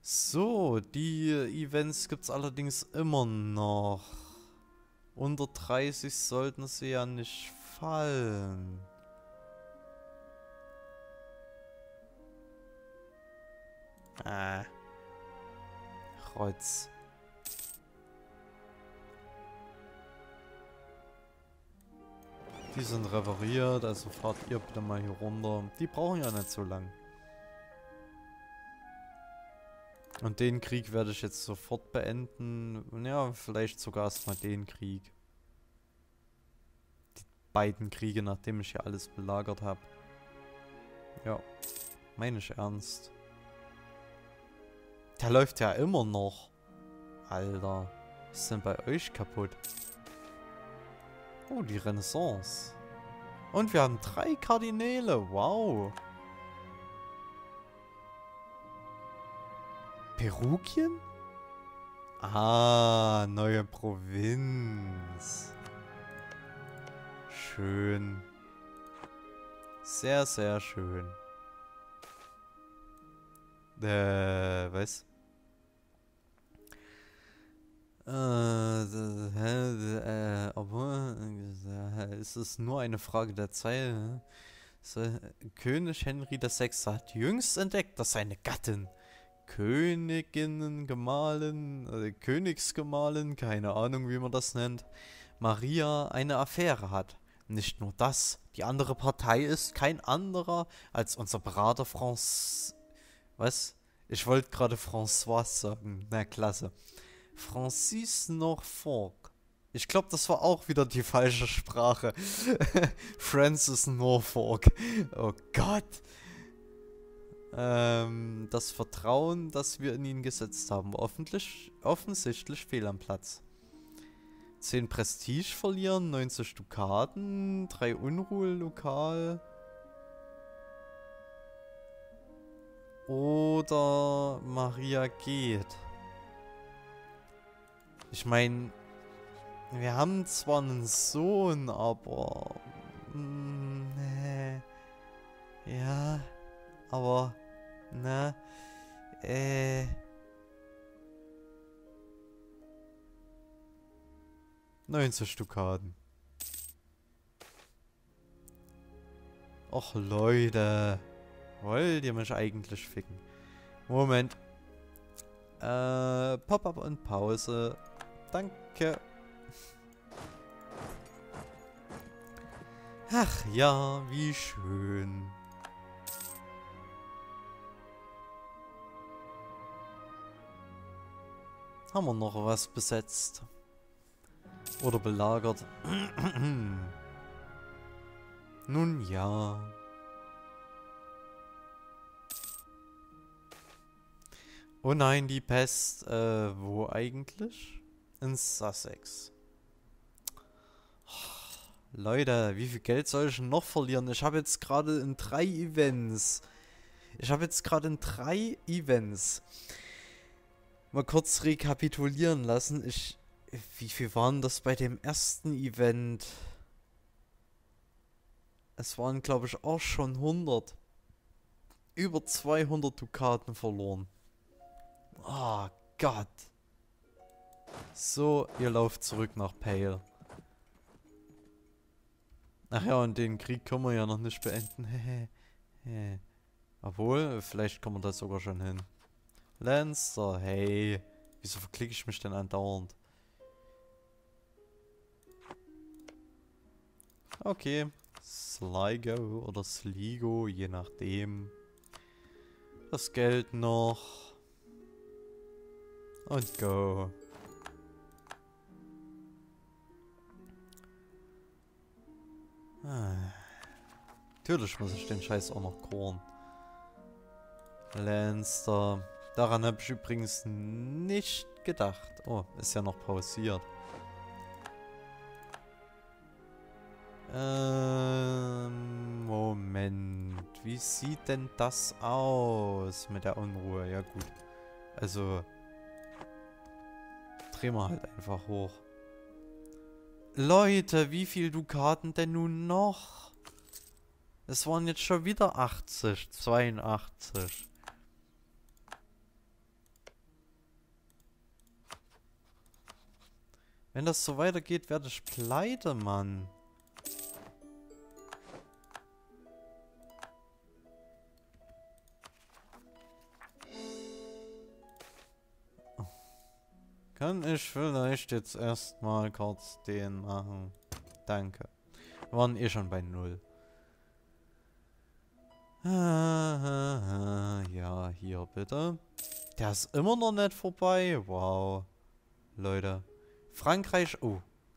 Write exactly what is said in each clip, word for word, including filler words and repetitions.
So, die Events gibt es allerdings immer noch. Unter dreißig sollten sie ja nicht fallen. Ah. Kreuz. Die sind repariert, also fahrt ihr bitte mal hier runter. Die brauchen ja nicht so lang. Und den Krieg werde ich jetzt sofort beenden. Ja, vielleicht sogar erstmal den Krieg. Die beiden Kriege, nachdem ich hier alles belagert habe. Ja, meine ich ernst. Der läuft ja immer noch. Alter, was ist denn bei euch kaputt? Oh, die Renaissance. Und wir haben drei Kardinäle. Wow. Perugien? Ah, neue Provinz. Schön. Sehr, sehr schön. Äh, was? Äh, äh, obwohl, äh, es ist nur eine Frage der Zeit. So, König Henry der Sechste hat jüngst entdeckt, dass seine Gattin, Königinnen, Gemahlin, äh, Königsgemahlin, keine Ahnung, wie man das nennt, Maria eine Affäre hat. Nicht nur das, die andere Partei ist kein anderer als unser Berater Franz... Was? Ich wollte gerade François sagen. Na, klasse. Francis Norfolk. Ich glaube, das war auch wieder die falsche Sprache. Francis Norfolk. Oh Gott. Ähm, das Vertrauen, das wir in ihn gesetzt haben, offentlich, offensichtlich fehl am Platz. zehn Prestige verlieren, neunzig Dukaten, drei Unruhe lokal. Oder Maria geht. Ich meine, wir haben zwar einen Sohn, aber... Mh, nee. Ja, aber... Ne? Äh... neunzig Dukaten. Och Leute. Wollt ihr mich eigentlich ficken? Moment. Äh, Pop-up und Pause. Danke. Ach ja, wie schön. Haben wir noch was besetzt? Oder belagert? Nun ja. Oh nein, die Pest. Äh, wo eigentlich? In Sussex. Oh, Leute, wie viel Geld soll ich noch verlieren? Ich habe jetzt gerade in drei Events. Ich habe jetzt gerade in drei Events. Mal kurz rekapitulieren lassen. Ich. Wie viel waren das bei dem ersten Event? Es waren, glaube ich, auch schon hundert. Über zweihundert Dukaten verloren. Oh Gott. So, ihr lauft zurück nach Pale. Ach ja, und den Krieg können wir ja noch nicht beenden. Obwohl, vielleicht kommen wir da sogar schon hin. Lancer, hey. Wieso verklicke ich mich denn andauernd? Okay. Sligo oder Sligo, je nachdem. Das Geld noch. Und go. Ah. Natürlich muss ich den Scheiß auch noch koren. Lancer. Daran habe ich übrigens nicht gedacht. Oh, ist ja noch pausiert. Ähm, Moment. Wie sieht denn das aus mit der Unruhe? Ja gut. Also, drehen wir halt einfach hoch. Leute, wie viel Dukaten denn nun noch? Es waren jetzt schon wieder achtzig, zweiundachtzig. Wenn das so weitergeht, werde ich pleite, Mann. Kann ich vielleicht jetzt erstmal kurz den machen? Danke. Wir waren eh schon bei null. Ja, hier bitte. Der ist immer noch nicht vorbei. Wow. Leute. Frankreich. Oh.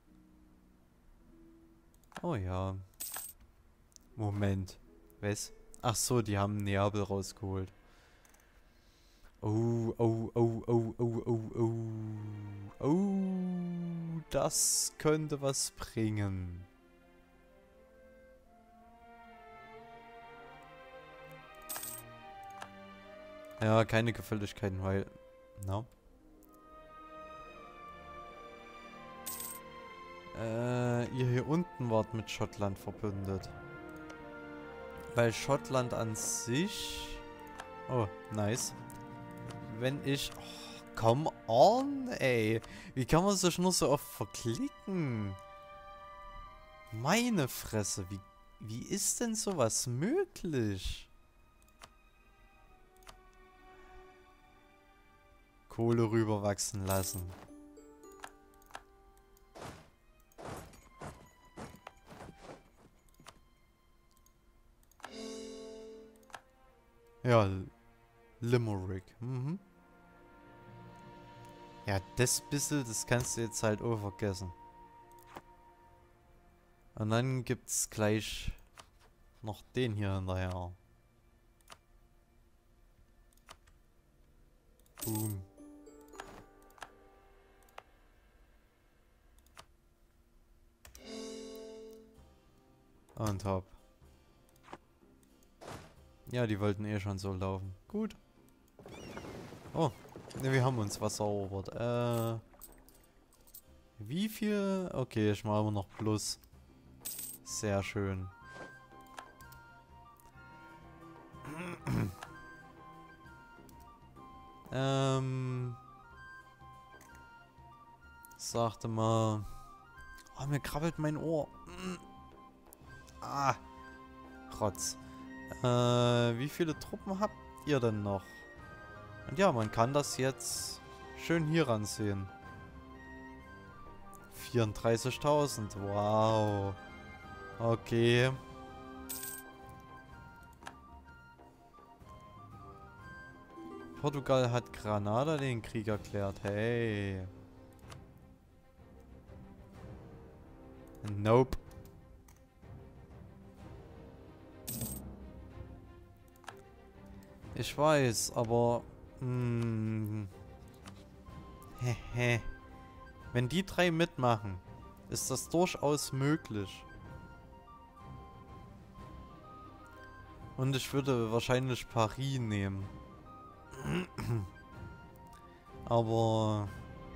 Oh ja. Moment. Was? Ach so, die haben Neapel rausgeholt. Oh, oh, oh, oh, oh, oh, oh. Oh. Das könnte was bringen. Ja, keine Gefälligkeiten, weil... No. Äh, ihr hier unten wart mit Schottland verbündet. Weil Schottland an sich... Oh, nice. Wenn ich... Oh, come on, ey. Wie kann man sich nur so oft verklicken? Meine Fresse, wie, wie ist denn sowas möglich? Kohle rüberwachsen lassen. Ja, Limerick. Mhm. Ja, das bisschen, das kannst du jetzt halt auch vergessen. Und dann gibt's gleich noch den hier hinterher. Boom. Und hopp. Ja, die wollten eh schon so laufen. Gut. Oh, ne, wir haben uns was erobert. Äh, wie viel? Okay, ich mache immer noch Plus. Sehr schön. ähm. Sagte mal. Oh, mir krabbelt mein Ohr. Ah. Rotz. Äh, wie viele Truppen habt ihr denn noch? Und ja, man kann das jetzt schön hier ansehen. vierunddreißigtausend. Wow. Okay. Portugal hat Granada den Krieg erklärt. Hey. Nope. Ich weiß, aber... Mh, hehe. Wenn die drei mitmachen, ist das durchaus möglich. Und ich würde wahrscheinlich Paris nehmen. Aber...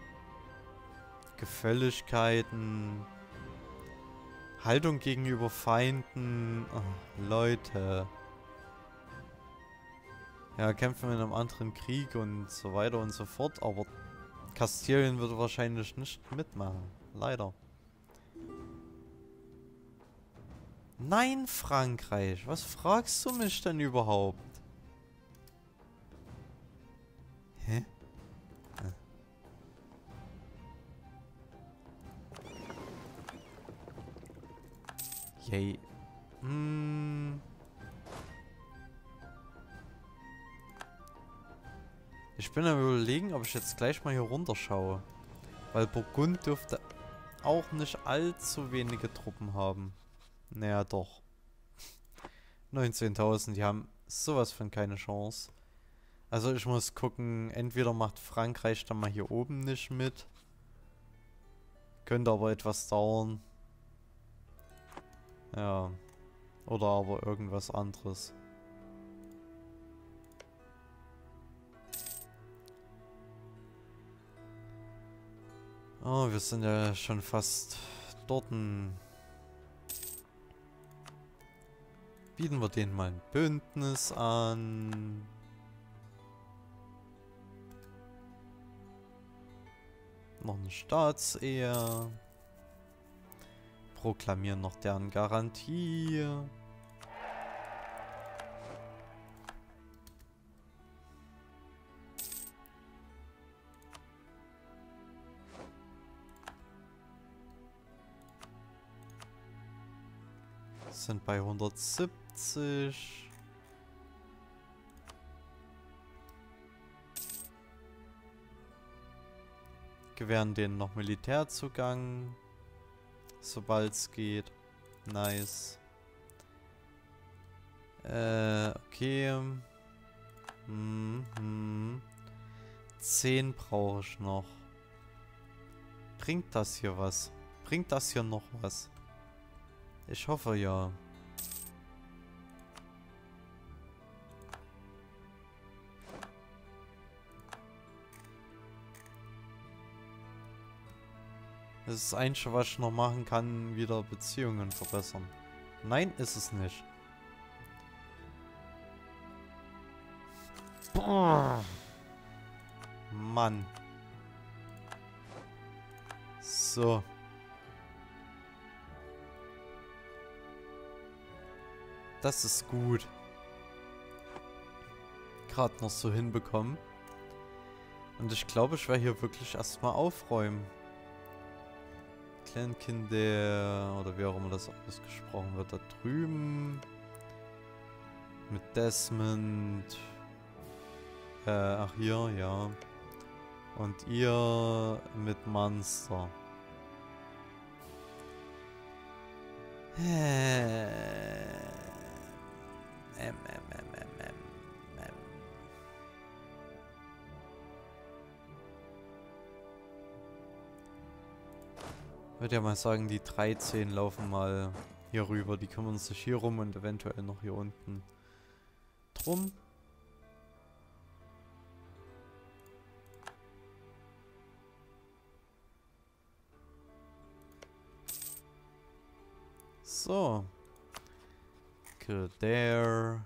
Gefälligkeiten... Haltung gegenüber Feinden... Oh, Leute... Ja, kämpfen wir in einem anderen Krieg und so weiter und so fort, aber Kastilien würde wahrscheinlich nicht mitmachen. Leider. Nein, Frankreich. Was fragst du mich denn überhaupt? Hä? Ah. Yay. Hm. Ich bin am Überlegen, ob ich jetzt gleich mal hier runterschaue. Weil Burgund dürfte auch nicht allzu wenige Truppen haben. Naja, doch. neunzehntausend, die haben sowas von keine Chance. Also ich muss gucken, entweder macht Frankreich dann mal hier oben nicht mit. Könnte aber etwas dauern. Ja. Oder aber irgendwas anderes. Oh, wir sind ja schon fast dort. Bieten wir denen mal ein Bündnis an. noch eine Staatsehe. Proklamieren noch deren Garantie. Sind bei hundertsiebzig. Gewähren denen noch Militärzugang, sobald es geht. Nice. Äh, okay. Hm, hm. zehn brauche ich noch. Bringt das hier was? Bringt das hier noch was? Ich hoffe ja. Das ist das Einzige, was ich noch machen kann, wieder Beziehungen verbessern. Nein, ist es nicht. Boah. Mann. So. Das ist gut. Gerade noch so hinbekommen. Und ich glaube, ich werde hier wirklich erstmal aufräumen. Kleinkinder, oder wie auch immer das ausgesprochen wird, da drüben. Mit Desmond. Äh, ach hier, ja. Und ihr mit Monster. Ähm, ähm, ähm, ähm, ähm, ähm. Ich würde ja mal sagen, die dreizehn laufen mal hier rüber. Die kümmern sich hier rum und eventuell noch hier unten drum. So. Kill there.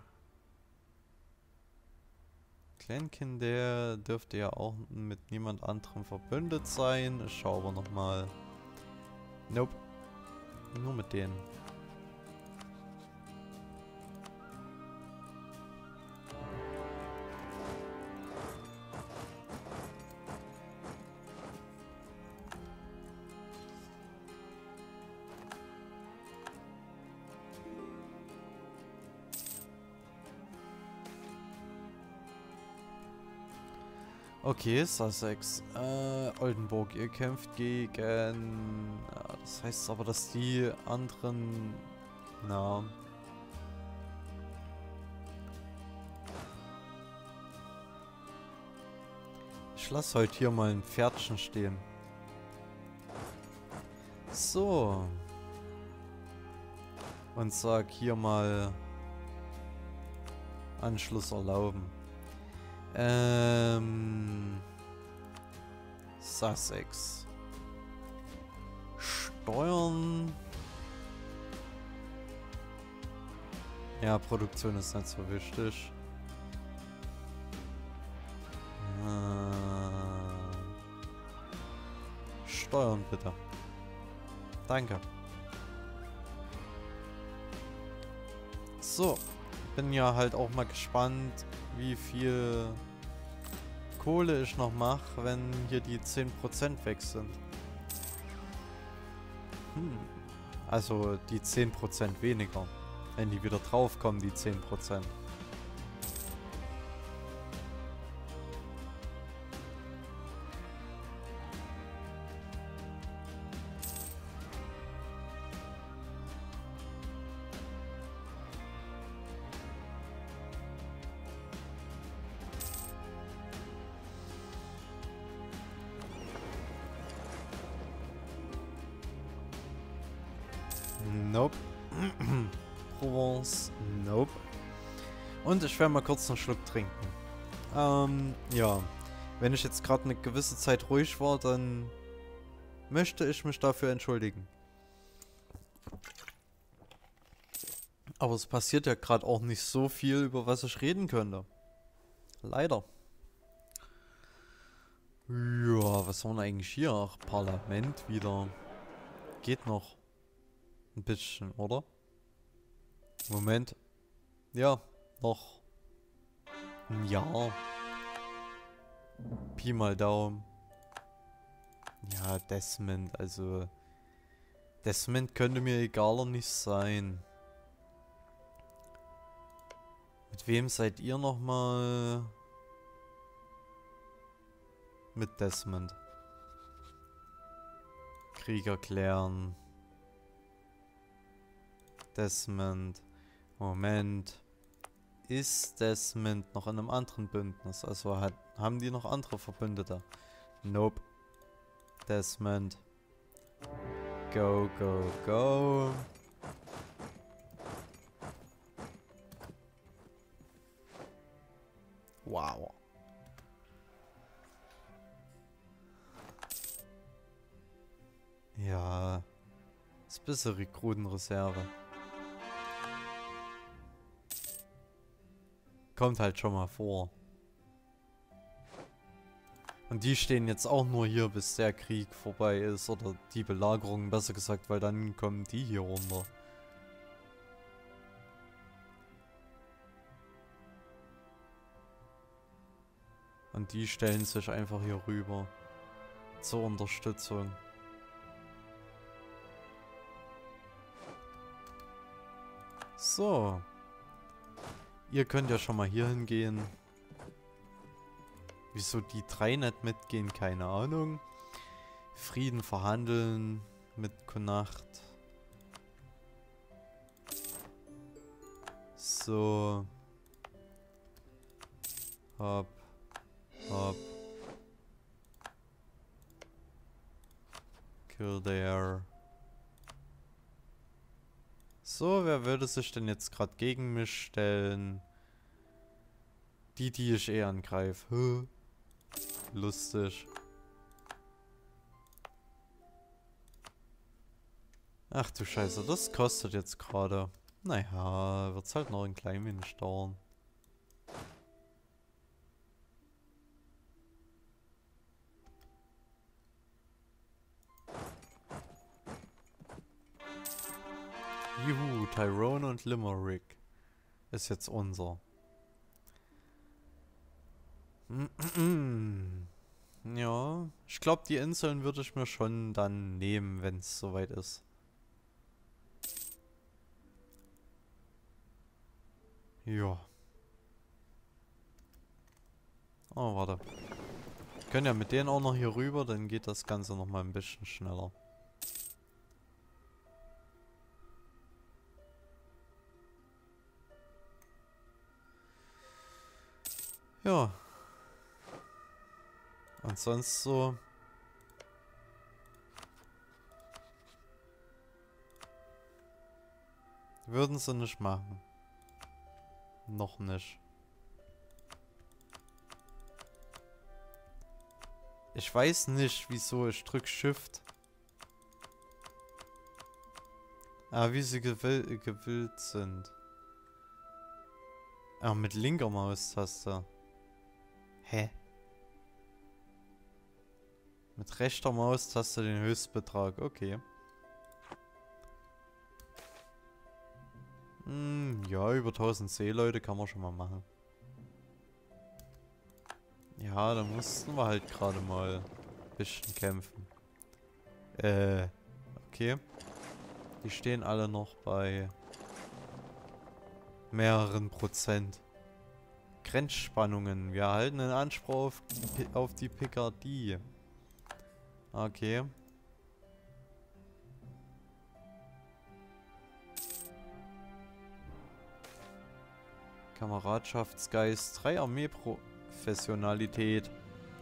Kleinkinder dürfte ja auch mit niemand anderem verbündet sein. Ich schaue aber nochmal. Nope. Nur mit denen. Okay, Sussex. Äh, Oldenburg, ihr kämpft gegen... Ja, das heißt aber, dass die anderen... Na... Ich lasse heute hier mal ein Pferdchen stehen. So. Und sag hier mal... Anschluss erlauben. Ähm... Sussex. Steuern... Ja, Produktion ist nicht so wichtig. Äh, Steuern bitte. Danke. So. Bin ja halt auch mal gespannt, wie viel Kohle ich noch mache, wenn hier die zehn Prozent weg sind. Hm. Also die zehn Prozent weniger. Wenn die wieder draufkommen, die zehn Prozent. Nope. Provence. Nope. Und ich werde mal kurz einen Schluck trinken. Ähm, ja. Wenn ich jetzt gerade eine gewisse Zeit ruhig war, dann möchte ich mich dafür entschuldigen. Aber es passiert ja gerade auch nicht so viel, über was ich reden könnte. Leider. Ja, was haben wir eigentlich hier? Ach, Parlament wieder. Geht noch. Ein bisschen, oder? Moment. Ja, noch ein Jahr. Pi mal Daumen. Ja, Desmond, also... Desmond könnte mir egaler nicht sein. Mit wem seid ihr nochmal? Mit Desmond. Krieg erklären. Desmond. Moment. Ist Desmond noch in einem anderen Bündnis? Also hat, haben die noch andere Verbündete? Nope. Desmond. Go, go, go. Wow. Ja. Ist ein bisschen Rekrutenreserve. Kommt halt schon mal vor. Und die stehen jetzt auch nur hier, bis der Krieg vorbei ist. Oder die Belagerung, besser gesagt, weil dann kommen die hier runter. Und die stellen sich einfach hier rüber. Zur Unterstützung. So. Ihr könnt ja schon mal hier hingehen. Wieso die drei nicht mitgehen, keine Ahnung. Frieden verhandeln mit Connacht. So. Hopp. Hopp. Kill there. So, wer würde sich denn jetzt gerade gegen mich stellen? Die, die ich eh angreife. Lustig. Ach du Scheiße, das kostet jetzt gerade. Naja, wird's halt noch ein klein wenig dauern. Juhu, Tyrone und Limerick ist jetzt unser. Ja, ich glaube, die Inseln würde ich mir schon dann nehmen, wenn es soweit ist. Ja. Oh, warte. Wir können ja mit denen auch noch hier rüber, dann geht das Ganze noch mal ein bisschen schneller. Ja. Und sonst so. Würden sie nicht machen. Noch nicht. Ich weiß nicht, wieso ich drück Shift. Ah, wie sie gewill gewillt sind. Ah, mit linker Maustaste. Hä? Mit rechter Maustaste den Höchstbetrag. Okay. Hm, ja, über tausend Seeleute kann man schon mal machen. Ja, da mussten wir halt gerade mal ein bisschen kämpfen. Äh, okay. Die stehen alle noch bei mehreren Prozent. Grenzspannungen. Wir erhalten einen Anspruch auf, auf die Picardie. Okay. Kameradschaftsgeist. drei Armeeprofessionalität.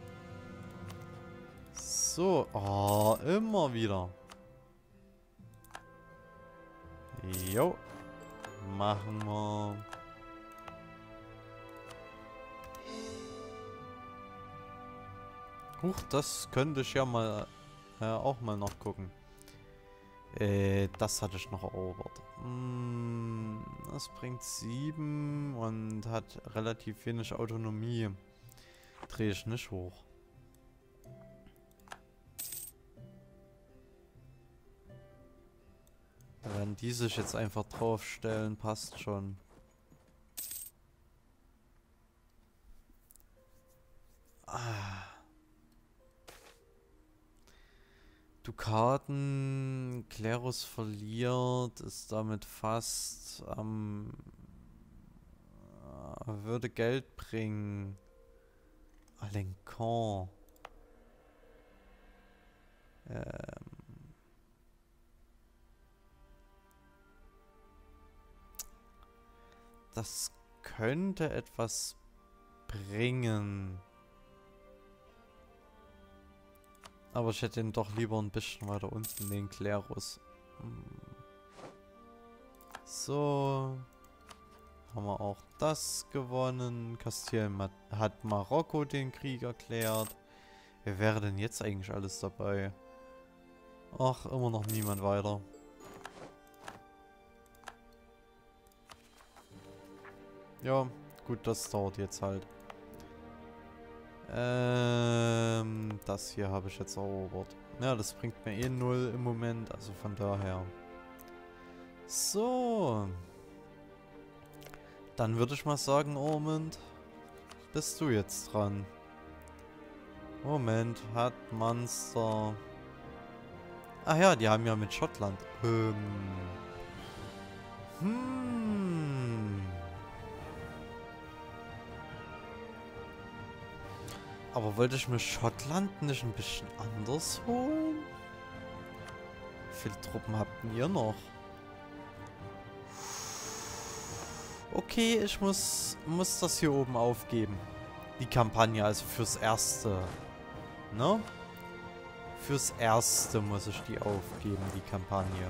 So. Oh, immer wieder. Jo. Machen wir. Huch, das könnte ich ja mal äh, auch mal nachgucken. Äh, das hatte ich noch erobert. Mm, das bringt sieben und hat relativ wenig Autonomie. Drehe ich nicht hoch. Da werden die sich jetzt einfach draufstellen, passt schon. Ah. Dukaten, Klerus verliert, ist damit fast am... Ähm, würde Geld bringen. Alençon. Ähm... Das könnte etwas bringen. Aber ich hätte ihn doch lieber ein bisschen weiter unten, den Klerus. Hm. So. Haben wir auch das gewonnen. Kastilien hat Marokko den Krieg erklärt. Wer wäre denn jetzt eigentlich alles dabei? Ach, immer noch niemand weiter. Ja, gut, das dauert jetzt halt. Ähm, das hier habe ich jetzt erobert. Ja, das bringt mir eh null im Moment, also von daher. So. Dann würde ich mal sagen, Ormond, bist du jetzt dran. Moment, hat Munster... Ach ja, die haben ja mit Schottland. Ähm. Hm. Aber wollte ich mir Schottland nicht ein bisschen anders holen? Wie viele Truppen habt ihr noch? Okay, ich muss, muss das hier oben aufgeben. Die Kampagne, also fürs Erste. Ne? Fürs Erste muss ich die aufgeben, die Kampagne.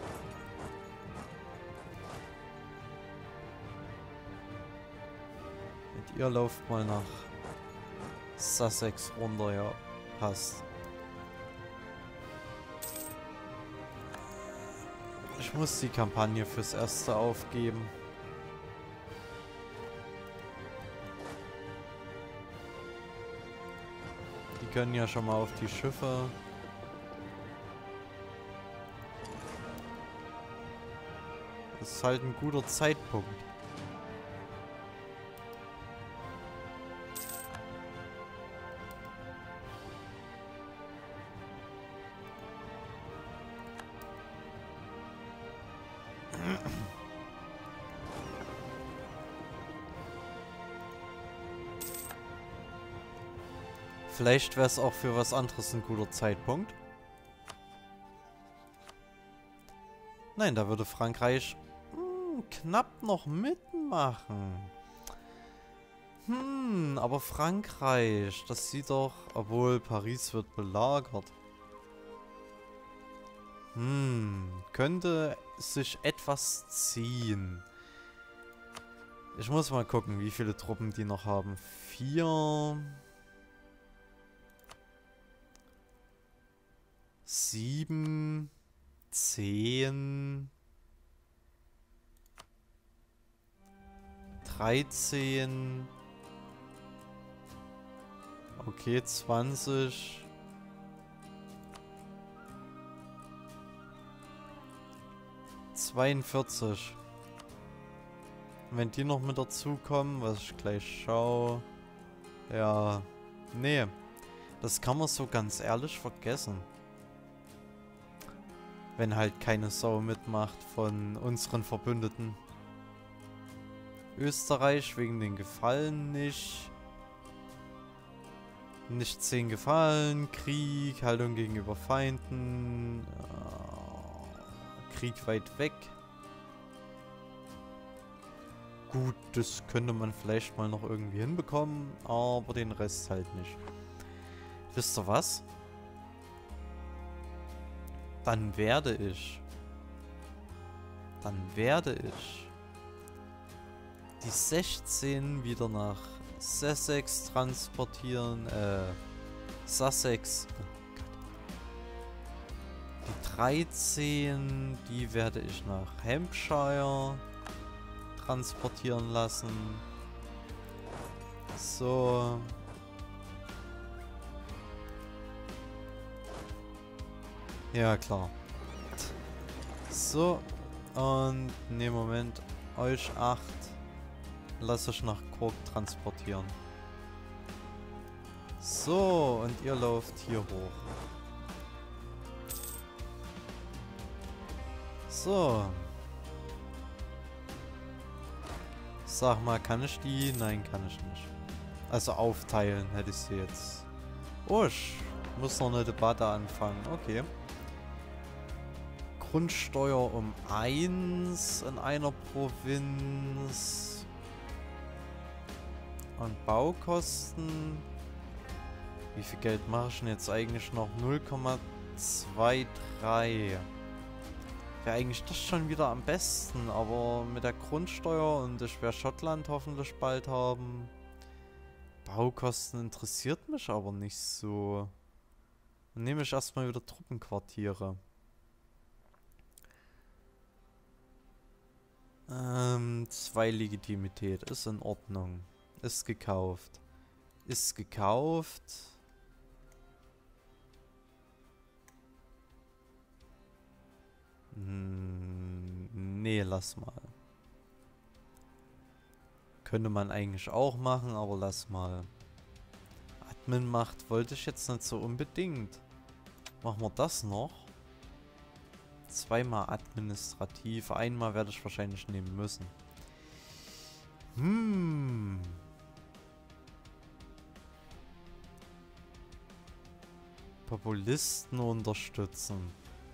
Und ihr lauft mal nach Sussex runter, ja. Passt. Ich muss die Kampagne fürs Erste aufgeben. Die können ja schon mal auf die Schiffe. Das ist halt ein guter Zeitpunkt. Vielleicht wäre es auch für was anderes ein guter Zeitpunkt. Nein, da würde Frankreich hm, knapp noch mitmachen. Hm, aber Frankreich, das sieht doch... Obwohl, Paris wird belagert. Hm, könnte sich etwas ziehen. Ich muss mal gucken, wie viele Truppen die noch haben. Vier... Sieben... Zehn... dreizehn... Okay, zwanzig... zweiundvierzig. Wenn die noch mit dazu kommen, was ich gleich schaue... Ja... Nee. Das kann man so ganz ehrlich vergessen. Wenn halt keine Sau mitmacht von unseren Verbündeten. Österreich wegen den Gefallen nicht. Nicht zehn Gefallen. Krieg, Haltung gegenüber Feinden. Äh, Krieg weit weg. Gut, das könnte man vielleicht mal noch irgendwie hinbekommen, aber den Rest halt nicht. Wisst ihr was? Dann werde ich, dann werde ich die sechzehn wieder nach Sussex transportieren, äh, Sussex, oh Gott. Die dreizehn, die werde ich nach Hampshire transportieren lassen. So. Ja, klar. So. Und ne, Moment. Euch acht. Lass euch nach Kork transportieren. So, und ihr lauft hier hoch. So. Sag mal, kann ich die? Nein, kann ich nicht. Also aufteilen hätte ich sie jetzt. Oh, ich muss noch eine Debatte anfangen. Okay. Grundsteuer um eins in einer Provinz. Und Baukosten. Wie viel Geld mache ich denn jetzt eigentlich noch? null Komma dreiundzwanzig. Wäre eigentlich das schon wieder am besten, aber mit der Grundsteuer und ich werde Schottland hoffentlich bald haben. Baukosten interessiert mich aber nicht so. Dann nehme ich erstmal wieder Truppenquartiere. Ähm, zwei Legitimität ist in Ordnung. Ist gekauft. Ist gekauft. Hm, nee, lass mal. Könnte man eigentlich auch machen, aber lass mal. Admin-Macht wollte ich jetzt nicht so unbedingt. Machen wir das noch. Zweimal administrativ. Einmal werde ich wahrscheinlich nehmen müssen. Hm. Populisten unterstützen.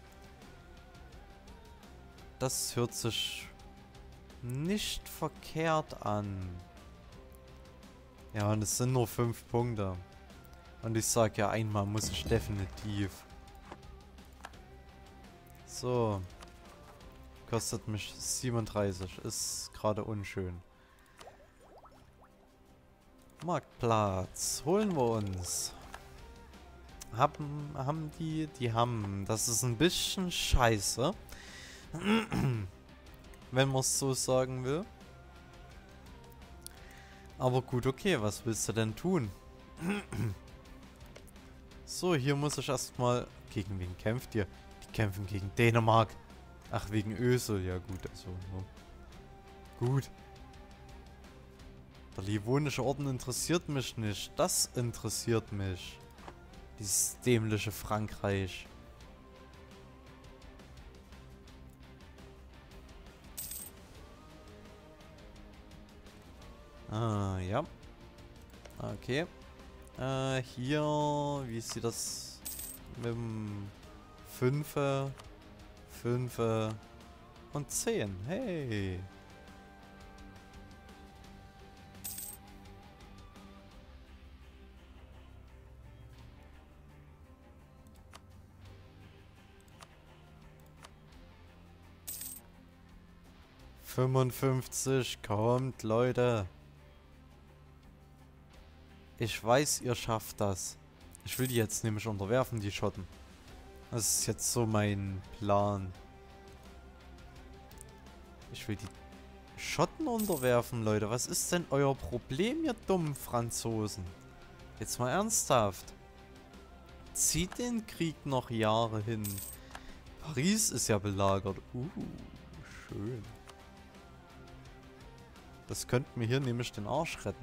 Das hört sich nicht verkehrt an. Ja, und es sind nur fünf Punkte. Und ich sag ja, einmal muss ich definitiv. So. Kostet mich siebenunddreißig. Ist gerade unschön. Marktplatz. Holen wir uns. Haben, haben die, die haben. Das ist ein bisschen scheiße. Wenn man es so sagen will. Aber gut, okay, was willst du denn tun? So, hier muss ich erstmal... Gegen wen kämpft ihr? Die kämpfen gegen Dänemark. Ach, wegen Ösel. Ja gut, also... Ne? Gut. Der Livonische Orden interessiert mich nicht. Das interessiert mich. Dieses dämliche Frankreich. Ah, ja. Okay. Äh, hier, wie sieht das mit dem Fünfe, Fünfe und zehn? Hey. fünfundfünfzig, kommt, Leute. Ich weiß, ihr schafft das. Ich will die jetzt nämlich unterwerfen, die Schotten. Das ist jetzt so mein Plan. Ich will die Schotten unterwerfen, Leute. Was ist denn euer Problem, ihr dummen Franzosen? Jetzt mal ernsthaft. Zieht den Krieg noch Jahre hin. Paris ist ja belagert. Uh, schön. Das könnte mir hier nämlich den Arsch retten.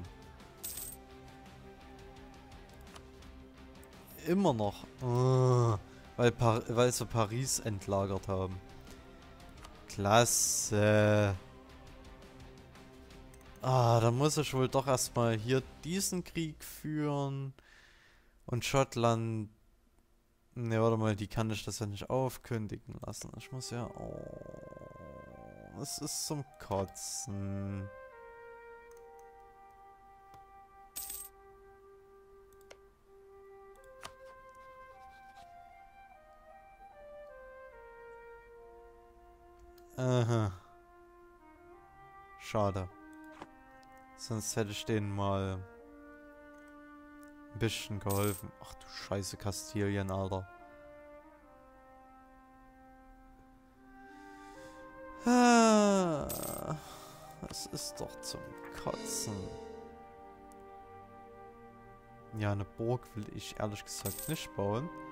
Immer noch. Uh, weil, Par weil sie Paris entlagert haben. Klasse. Ah, da muss ich wohl doch erstmal hier diesen Krieg führen. Und Schottland... Ne, warte mal, die kann ich das ja nicht aufkündigen lassen. Ich muss ja... Oh, es ist zum Kotzen. Aha. Schade. Sonst hätte ich denen mal ein bisschen geholfen. Ach du Scheiße, Kastilien, Alter. Ah, das ist doch zum Kotzen. Ja, eine Burg will ich ehrlich gesagt nicht bauen.